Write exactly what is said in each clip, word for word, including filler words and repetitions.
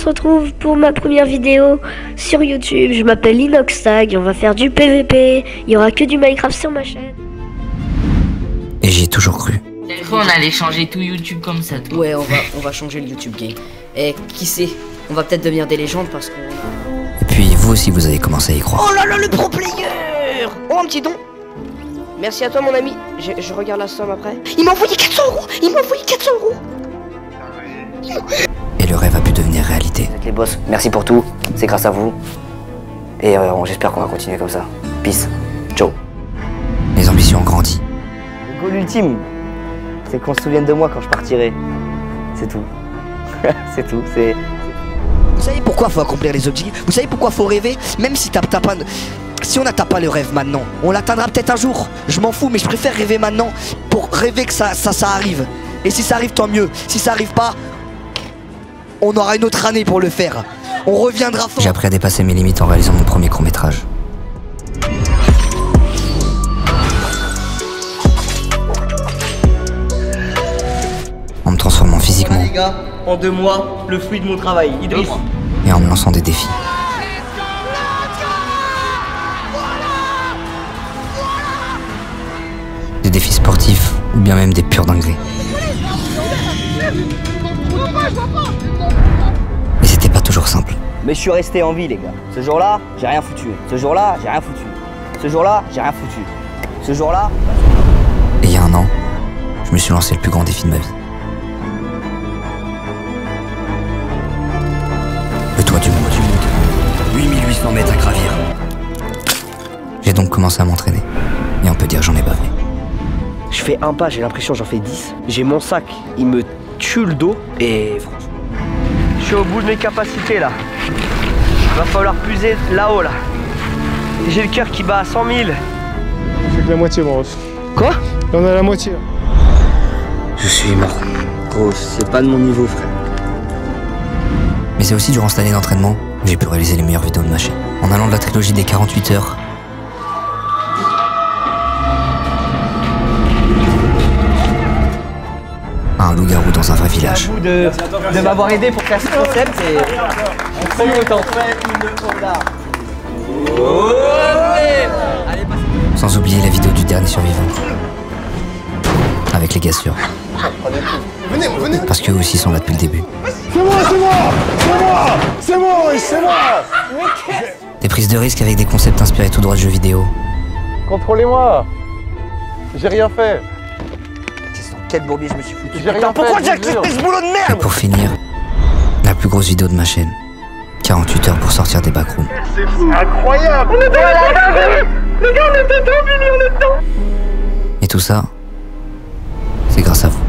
se retrouve pour ma première vidéo sur YouTube. Je m'appelle Inoxtag, on va faire du P V P, il y aura que du Minecraft sur ma chaîne. Et j'y ai toujours cru. T'avais cru on allait changer tout YouTube comme ça, toi? Ouais, on va, on va changer le YouTube game. Et qui sait, on va peut-être devenir des légendes parce qu'on a... Et puis vous aussi vous avez commencé à y croire. Oh là là, le pro player! Oh, un petit don. Merci à toi, mon ami. Je, je regarde la somme après. Il m'a envoyé quatre cents euros. Il m'a envoyé quatre cents euros. Et le rêve a pu devenir réalité. Vous êtes les boss, merci pour tout, c'est grâce à vous. Et euh, j'espère qu'on va continuer comme ça. Peace, ciao. Les ambitions ont grandi. Le goal ultime, c'est qu'on se souvienne de moi quand je partirai. C'est tout. C'est tout, c'est... Vous savez pourquoi faut accomplir les objectifs? Vous savez pourquoi faut rêver? Même si t'as pas... Si on n'atteint pas le rêve maintenant, on l'atteindra peut-être un jour. Je m'en fous, mais je préfère rêver maintenant pour rêver que ça, ça, ça arrive. Et si ça arrive, tant mieux. Si ça arrive pas, on aura une autre année pour le faire. On reviendra fort. J'ai appris à dépasser mes limites en réalisant mon premier court-métrage. En me transformant physiquement. Les gars, en deux mois, le fruit de mon travail, Idriss. Et en me lançant des défis. Des défis sportifs ou bien même des pures dingueries. Mais c'était pas toujours simple. Mais je suis resté en vie, les gars. Ce jour-là, j'ai rien foutu. Ce jour-là, j'ai rien foutu. Ce jour-là, j'ai rien foutu. Ce jour-là... Et il y a un an, je me suis lancé le plus grand défi de ma vie. Le toit du monde. huit mille huit cents mètres à gravir. J'ai donc commencé à m'entraîner. Et on peut dire j'en ai bavé. Je fais un pas, j'ai l'impression j'en fais dix. J'ai mon sac, il me tue le dos. Et franchement, je suis au bout de mes capacités là. Va falloir puiser là-haut là. J'ai le cœur qui bat à cent mille. On fait que la moitié, mon ref. Quoi? Là, on a la moitié. Je suis mort. Gros, c'est pas de mon niveau, frère. Mais c'est aussi durant cette année d'entraînement que j'ai pu réaliser les meilleures vidéos de ma chaîne. En allant de la trilogie des quarante-huit heures à un loup-garou dans un vrai village. Merci à vous de, de m'avoir aidé pour faire ce concept et on prend le temps. Sans oublier la vidéo du dernier survivant. Avec les gars sûrs. Venez, venez. Parce qu'eux aussi sont là depuis le début. C'est moi, c'est moi, c'est moi, c'est moi, oui, c'est moi. Des prises de risques avec des concepts inspirés tout droit de jeux vidéo. Contrôlez-moi. J'ai rien fait. Quel bourbier je me suis foutu. J'ai rien fait. Pourquoi j'ai accepté ce boulot de Et merde? pour finir, la plus grosse vidéo de ma chaîne. quarante-huit heures pour sortir des backrooms. C'est fou. Incroyable. On est dans le gars, on était dans Billy, on est dedans. Et tout ça, c'est grâce à vous.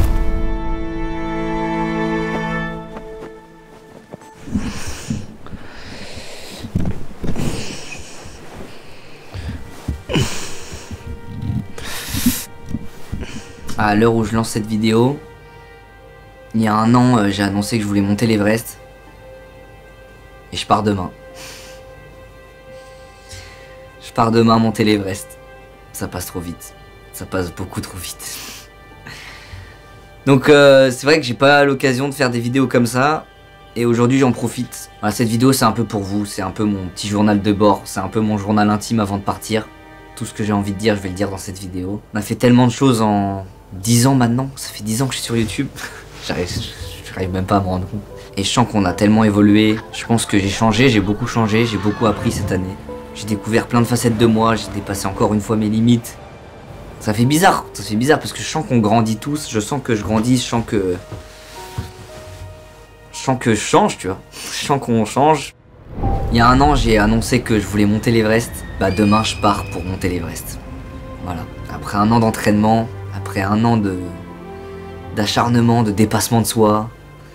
À l'heure où je lance cette vidéo, il y a un an, euh, j'ai annoncé que je voulais monter l'Everest. Et je pars demain. Je pars demain monter l'Everest. Ça passe trop vite. Ça passe beaucoup trop vite. Donc euh, c'est vrai que j'ai pas l'occasion de faire des vidéos comme ça. Et aujourd'hui j'en profite. Voilà, cette vidéo c'est un peu pour vous. C'est un peu mon petit journal de bord. C'est un peu mon journal intime avant de partir. Tout ce que j'ai envie de dire, je vais le dire dans cette vidéo. On a fait tellement de choses en dix ans maintenant. Ça fait dix ans que je suis sur YouTube. J'arrive, j'arrive même pas à me rendre compte. Et je sens qu'on a tellement évolué. Je pense que j'ai changé, j'ai beaucoup changé, j'ai beaucoup appris cette année. J'ai découvert plein de facettes de moi, j'ai dépassé encore une fois mes limites. Ça fait bizarre, ça fait bizarre parce que je sens qu'on grandit tous, je sens que je grandis, je sens que... Je sens que je change, tu vois. Je sens qu'on change. Il y a un an, j'ai annoncé que je voulais monter l'Everest. Bah demain, je pars pour monter l'Everest. Voilà. Après un an d'entraînement, après un an de... d'acharnement, de dépassement de soi...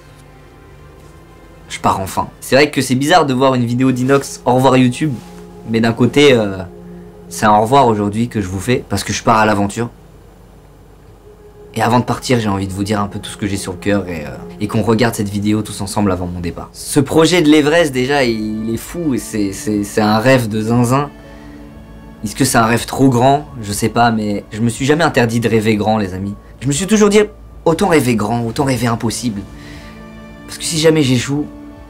Je pars enfin. C'est vrai que c'est bizarre de voir une vidéo d'Inox au revoir YouTube. Mais d'un côté, euh, c'est un au revoir aujourd'hui que je vous fais. Parce que je pars à l'aventure. Et avant de partir, j'ai envie de vous dire un peu tout ce que j'ai sur le cœur. Et, euh, et qu'on regarde cette vidéo tous ensemble avant mon départ. Ce projet de l'Everest, déjà, il est fou. Et c'est un rêve de zinzin. Est-ce que c'est un rêve trop grand? Je sais pas, mais je me suis jamais interdit de rêver grand, les amis. Je me suis toujours dit, autant rêver grand, autant rêver impossible. Parce que si jamais j'échoue,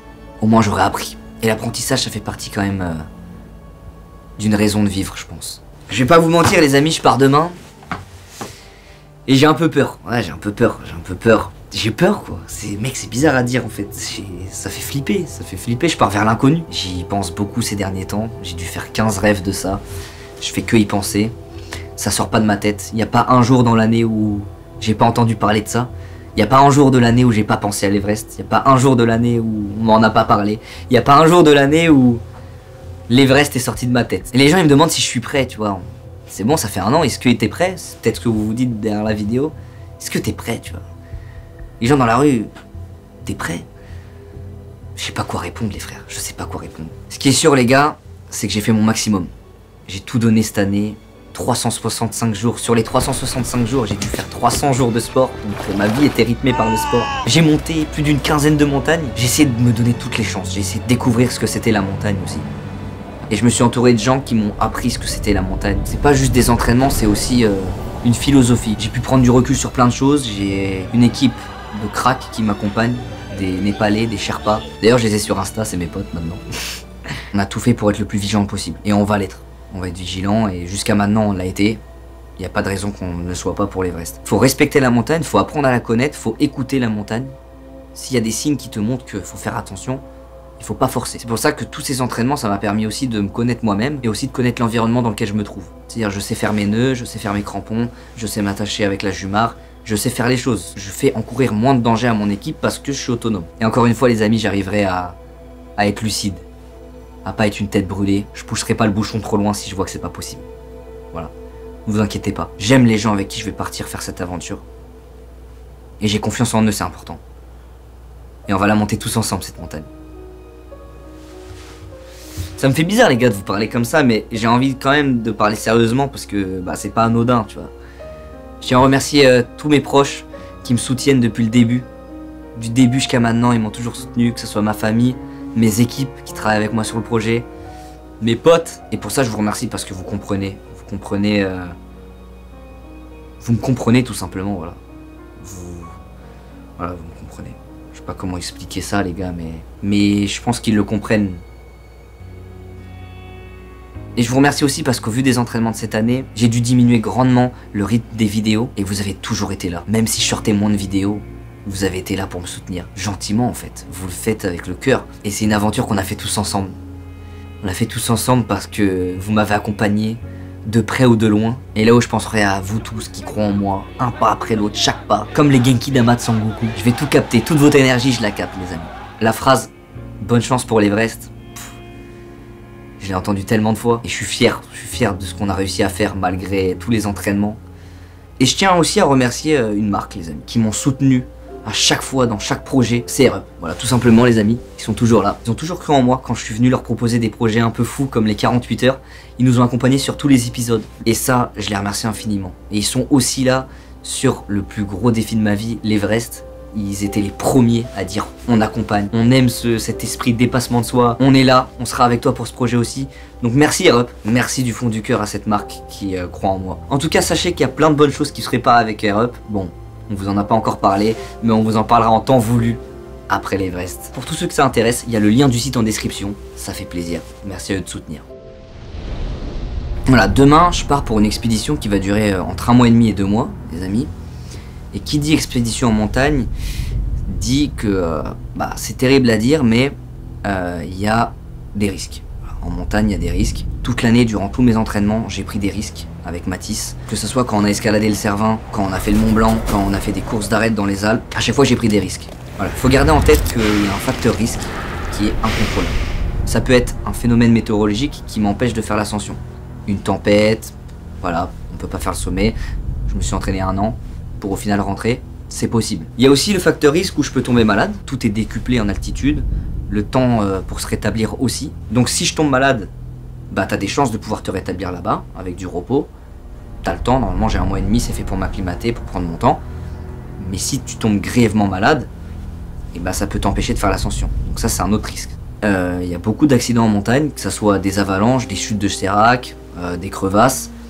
au moins j'aurais appris. Et l'apprentissage, ça fait partie quand même euh, d'une raison de vivre, je pense. Je vais pas vous mentir les amis, je pars demain. Et j'ai un peu peur. Ouais, j'ai un peu peur, j'ai un peu peur. J'ai peur quoi, c'est mec c'est bizarre à dire en fait, ça fait flipper, ça fait flipper, je pars vers l'inconnu. J'y pense beaucoup ces derniers temps, j'ai dû faire quinze rêves de ça, je fais que y penser, ça sort pas de ma tête, il n'y a pas un jour dans l'année où j'ai pas entendu parler de ça, il n'y a pas un jour de l'année où j'ai pas pensé à l'Everest, il n'y a pas un jour de l'année où on m'en a pas parlé, il n'y a pas un jour de l'année où l'Everest est sorti de ma tête. Et les gens ils me demandent si je suis prêt, tu vois, c'est bon ça fait un an, est-ce que t'es prêt? C'est peut-être ce que vous vous dites derrière la vidéo, est-ce que t'es prêt tu vois? Les gens dans la rue, t'es prêt? Je sais pas quoi répondre les frères, je sais pas quoi répondre. Ce qui est sûr les gars, c'est que j'ai fait mon maximum. J'ai tout donné cette année, trois cent soixante-cinq jours. Sur les trois cent soixante-cinq jours, j'ai dû faire trois cents jours de sport. Donc ma vie était rythmée par le sport. J'ai monté plus d'une quinzaine de montagnes. J'ai essayé de me donner toutes les chances. J'ai essayé de découvrir ce que c'était la montagne aussi. Et je me suis entouré de gens qui m'ont appris ce que c'était la montagne. C'est pas juste des entraînements, c'est aussi euh, une philosophie. J'ai pu prendre du recul sur plein de choses. J'ai une équipe de cracks qui m'accompagnent, des Népalais, des Sherpas. D'ailleurs je les ai sur Insta, c'est mes potes maintenant. On a tout fait pour être le plus vigilant possible. Et on va l'être. On va être vigilant et jusqu'à maintenant on l'a été. Il n'y a pas de raison qu'on ne le soit pas pour l'Everest. Faut respecter la montagne, faut apprendre à la connaître, faut écouter la montagne. S'il y a des signes qui te montrent qu'il faut faire attention, il faut pas forcer. C'est pour ça que tous ces entraînements, ça m'a permis aussi de me connaître moi-même et aussi de connaître l'environnement dans lequel je me trouve. C'est-à-dire je sais faire mes nœuds, je sais faire mes crampons, je sais m'attacher avec la jument. Je sais faire les choses, je fais encourir moins de danger à mon équipe parce que je suis autonome. Et encore une fois les amis, j'arriverai à, à être lucide, à pas être une tête brûlée. Je pousserai pas le bouchon trop loin si je vois que c'est pas possible. Voilà, ne vous inquiétez pas. J'aime les gens avec qui je vais partir faire cette aventure. Et j'ai confiance en eux, c'est important. Et on va la monter tous ensemble cette montagne. Ça me fait bizarre les gars de vous parler comme ça, mais j'ai envie quand même de parler sérieusement parce que bah, c'est pas anodin, tu vois. Je tiens à remercier euh, tous mes proches qui me soutiennent depuis le début. Du début jusqu'à maintenant, ils m'ont toujours soutenu, que ce soit ma famille, mes équipes qui travaillent avec moi sur le projet, mes potes. Et pour ça, je vous remercie parce que vous comprenez. Vous comprenez... Euh... Vous me comprenez tout simplement, voilà. Vous... Voilà, vous me comprenez. Je sais pas comment expliquer ça, les gars, mais... Mais je pense qu'ils le comprennent. Et je vous remercie aussi parce qu'au vu des entraînements de cette année, j'ai dû diminuer grandement le rythme des vidéos et vous avez toujours été là. Même si je sortais moins de vidéos, vous avez été là pour me soutenir. Gentiment en fait, vous le faites avec le cœur. Et c'est une aventure qu'on a fait tous ensemble. On l'a fait tous ensemble parce que vous m'avez accompagné de près ou de loin. Et là où je penserai à vous tous qui croient en moi, un pas après l'autre, chaque pas, comme les Genki Dama de Sangoku. Je vais tout capter, toute votre énergie je la capte les amis. La phrase « Bonne chance pour l'Everest », je l'ai entendu tellement de fois et je suis fier, je suis fier de ce qu'on a réussi à faire malgré tous les entraînements. Et je tiens aussi à remercier une marque les amis, qui m'ont soutenu à chaque fois dans chaque projet, C R E. Voilà, tout simplement les amis, ils sont toujours là. Ils ont toujours cru en moi quand je suis venu leur proposer des projets un peu fous comme les quarante-huit heures. Ils nous ont accompagnés sur tous les épisodes. Et ça, je les remercie infiniment. Et ils sont aussi là sur le plus gros défi de ma vie, l'Everest. Ils étaient les premiers à dire on accompagne, on aime ce, cet esprit de dépassement de soi, on est là, on sera avec toi pour ce projet aussi. Donc merci Air Up, merci du fond du cœur à cette marque qui euh, croit en moi. En tout cas sachez qu'il y a plein de bonnes choses qui se feraient pas avec Air Up. Bon, on vous en a pas encore parlé, mais on vous en parlera en temps voulu après l'Everest. Pour tous ceux que ça intéresse, il y a le lien du site en description, ça fait plaisir. Merci à eux de soutenir. Voilà, demain je pars pour une expédition qui va durer euh, entre un mois et demi et deux mois, les amis. Et qui dit expédition en montagne dit que euh, bah, c'est terrible à dire, mais il euh, y a des risques. En montagne, il y a des risques. Toute l'année, durant tous mes entraînements, j'ai pris des risques avec Mathis. Que ce soit quand on a escaladé le Cervin, quand on a fait le Mont Blanc, quand on a fait des courses d'arête dans les Alpes. À chaque fois, j'ai pris des risques. Voilà. Faut garder en tête qu'il y a un facteur risque qui est incontrôlable. Ça peut être un phénomène météorologique qui m'empêche de faire l'ascension. Une tempête, voilà, on peut pas faire le sommet. Je me suis entraîné un an. Pour au final rentrer, c'est possible. Il y a aussi le facteur risque où je peux tomber malade, tout est décuplé en altitude, le temps euh, pour se rétablir aussi. Donc si je tombe malade, bah t'as des chances de pouvoir te rétablir là-bas, avec du repos. T'as le temps, normalement j'ai un mois et demi, c'est fait pour m'acclimater, pour prendre mon temps. Mais si tu tombes grièvement malade, et bah ça peut t'empêcher de faire l'ascension. Donc ça c'est un autre risque. Il euh, y a beaucoup d'accidents en montagne, que ce soit des avalanches, des chutes de sérac, euh, des crevasses.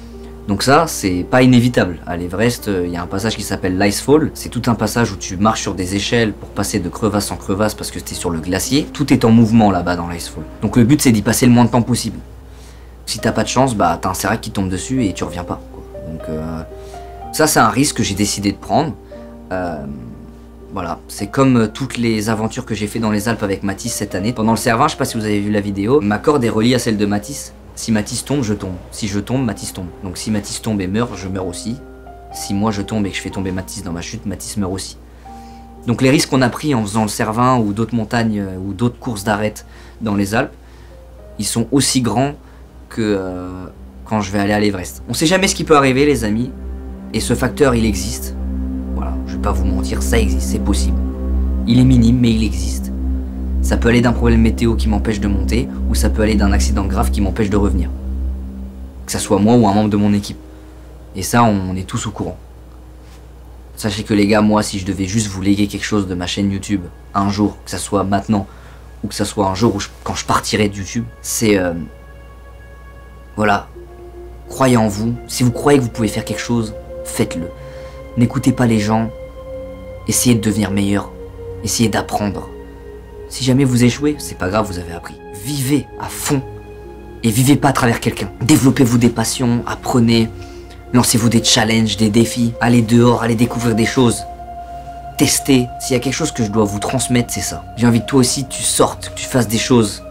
Donc ça, c'est pas inévitable. À l'Everest, il y a un passage qui s'appelle l'Icefall. C'est tout un passage où tu marches sur des échelles pour passer de crevasse en crevasse parce que t'es sur le glacier. Tout est en mouvement là-bas dans l'Icefall. Donc le but, c'est d'y passer le moins de temps possible. Si t'as pas de chance, bah t'as un sérac qui tombe dessus et tu reviens pas, quoi. Donc euh, ça, c'est un risque que j'ai décidé de prendre. Euh, Voilà, c'est comme toutes les aventures que j'ai fait dans les Alpes avec Mathis cette année. Pendant le Cervin, je sais pas si vous avez vu la vidéo, ma corde est reliée à celle de Mathis. Si Mathis tombe, je tombe. Si je tombe, Mathis tombe. Donc si Mathis tombe et meurt, je meurs aussi. Si moi je tombe et que je fais tomber Mathis dans ma chute, Mathis meurt aussi. Donc les risques qu'on a pris en faisant le Cervin ou d'autres montagnes euh, ou d'autres courses d'arête dans les Alpes, ils sont aussi grands que euh, quand je vais aller à l'Everest. On sait jamais ce qui peut arriver, les amis, et ce facteur, il existe. Voilà, je vais pas vous mentir, ça existe, c'est possible. Il est minime, mais il existe. Ça peut aller d'un problème météo qui m'empêche de monter, ou ça peut aller d'un accident grave qui m'empêche de revenir. Que ça soit moi ou un membre de mon équipe. Et ça, on est tous au courant. Sachez que les gars, moi, si je devais juste vous léguer quelque chose de ma chaîne YouTube, un jour, que ça soit maintenant, ou que ça soit un jour où je, quand je partirai de YouTube, c'est... Euh, voilà. Croyez en vous. Si vous croyez que vous pouvez faire quelque chose, faites-le. N'écoutez pas les gens. Essayez de devenir meilleur. Essayez d'apprendre. Si jamais vous échouez, c'est pas grave, vous avez appris. Vivez à fond. Et vivez pas à travers quelqu'un. Développez-vous des passions, apprenez. Lancez-vous des challenges, des défis. Allez dehors, allez découvrir des choses. Testez. S'il y a quelque chose que je dois vous transmettre, c'est ça. J'ai envie que toi aussi, tu sortes, que tu fasses des choses.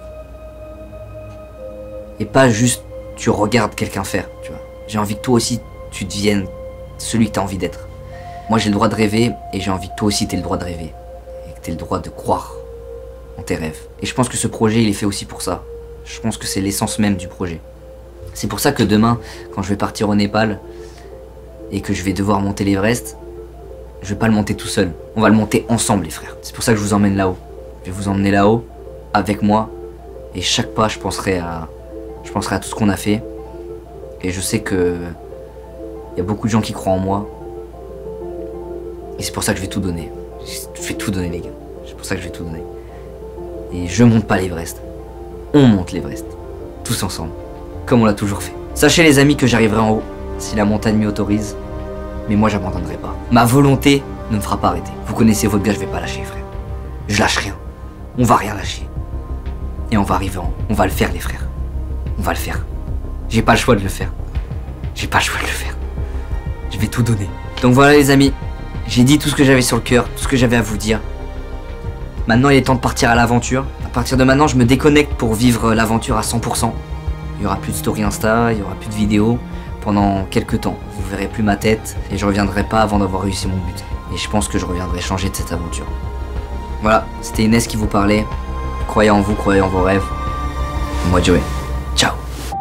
Et pas juste, tu regardes quelqu'un faire, tu vois. J'ai envie que toi aussi, tu deviennes celui que tu as envie d'être. Moi, j'ai le droit de rêver, et j'ai envie que toi aussi, tu aies le droit de rêver. Et que tu aies le droit de croire en tes rêves. Et je pense que ce projet, il est fait aussi pour ça. Je pense que c'est l'essence même du projet. C'est pour ça que demain, quand je vais partir au Népal, et que je vais devoir monter l'Everest, je vais pas le monter tout seul. On va le monter ensemble, les frères. C'est pour ça que je vous emmène là-haut. Je vais vous emmener là-haut, avec moi, et chaque pas, je penserai à, je penserai à tout ce qu'on a fait. Et je sais que il y a beaucoup de gens qui croient en moi. Et c'est pour ça que je vais tout donner. Je vais tout donner, les gars. C'est pour ça que je vais tout donner. Et je monte pas l'Everest. On monte l'Everest. Tous ensemble. Comme on l'a toujours fait. Sachez, les amis, que j'arriverai en haut, si la montagne m'y autorise. Mais moi, j'abandonnerai pas. Ma volonté ne me fera pas arrêter. Vous connaissez votre gars, je vais pas lâcher, frère. Je lâche rien. On va rien lâcher. Et on va arriver en haut. On va le faire, les frères. On va le faire. J'ai pas le choix de le faire. J'ai pas le choix de le faire. Je vais tout donner. Donc voilà, les amis. J'ai dit tout ce que j'avais sur le cœur, tout ce que j'avais à vous dire. Maintenant, il est temps de partir à l'aventure. À partir de maintenant, je me déconnecte pour vivre l'aventure à cent pour cent. Il y aura plus de story Insta, il y aura plus de vidéos pendant quelques temps. Vous verrez plus ma tête et je reviendrai pas avant d'avoir réussi mon but. Et je pense que je reviendrai changer de cette aventure. Voilà, c'était Inès qui vous parlait. Croyez en vous, croyez en vos rêves. Moi, Joey. Ciao.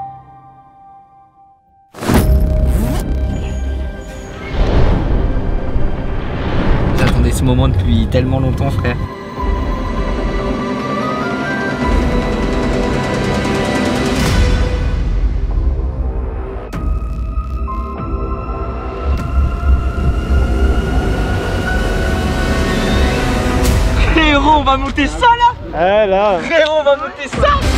J'attendais ce moment depuis tellement longtemps, frère. Frérot, on va monter ça là. Eh là. Frérot, on va monter ça.